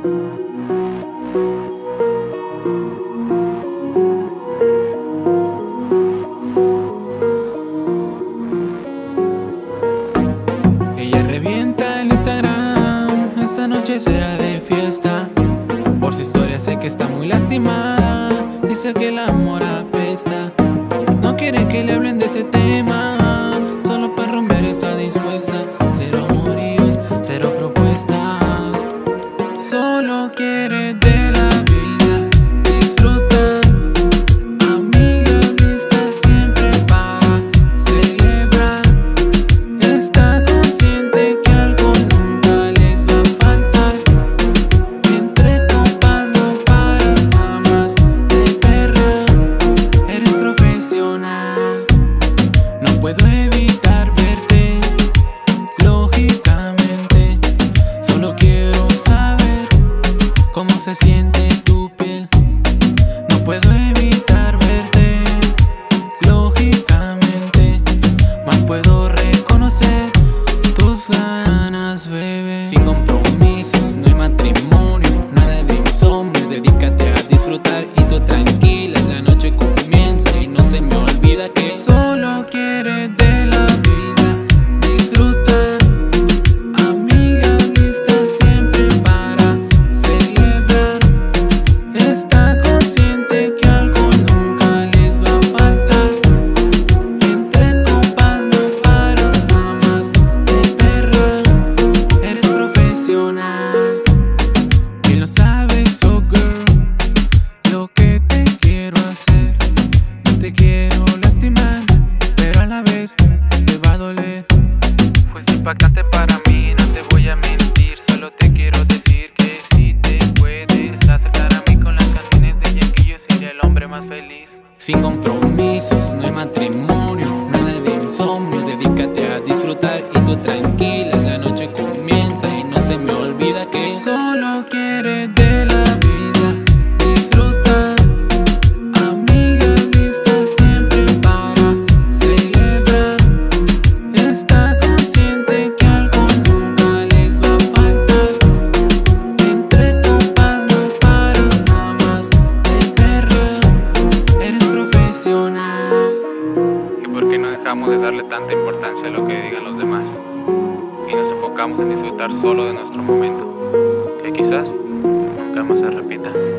Ella revienta el Instagram, esta noche será de fiesta. Por su historia sé que está muy lastimada, dice que el amor apesta. No quiere que le hablen de ese tema, solo para romper está dispuesta. Cero amoríos, cero propuestas, solo quiere de la vida disfrutar. Amigas listas siempre para celebrar. Está consciente que algo nunca les va a faltar. Entre copas no paras jamás de perrear. Eres profesional, no puedo evitar verte. Lógicamente, solo quiero saber cómo se siente tu piel. No puedo evitar verte. Lógicamente, más puedo reconocer tus ganas, bebé. Sin compromisos, no hay matrimonio, nada de insomnio. Dedícate a disfrutar y tú tranquila. La noche comienza y no se me olvida que solo quiere de la vida disfrutar. Amigas listas siempre para celebrar. Está consciente que algo nunca les va a faltar. Entre copas no paras jamás de perrear. Eres profesional y lo sabes, oh girl. Lo que te quiero hacer, no te quiero lastimar, pero a la vez te va a doler. Pues impactante para mí, no te voy a mentir. Solo te quiero decir que si te puedes acercar a mí con las canciones de ella, que yo sería el hombre más feliz. Sin compromisos, no hay matrimonio, nada de insomnio. Dedícate a disfrutar y tú tranquila. La noche comienza y no se me olvida que solo quiere de la vida disfrutar. Amigas listas siempre para celebrar. Está consciente que algo nunca les va a faltar. Entre copas no paras jamás de perrear. Eres profesional. ¿Y por qué no dejamos de darle tanta importancia a lo que digan los demás? Y nos enfocamos en disfrutar solo de nuestro momento, que quizás nunca más se repita.